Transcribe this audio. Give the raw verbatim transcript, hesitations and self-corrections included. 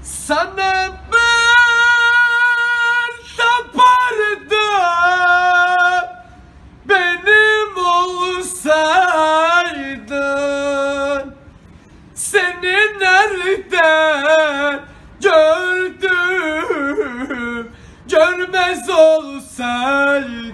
Sana ben tapardım, benim olsaydın. Seni nereden gördüm, görmez olsaydın.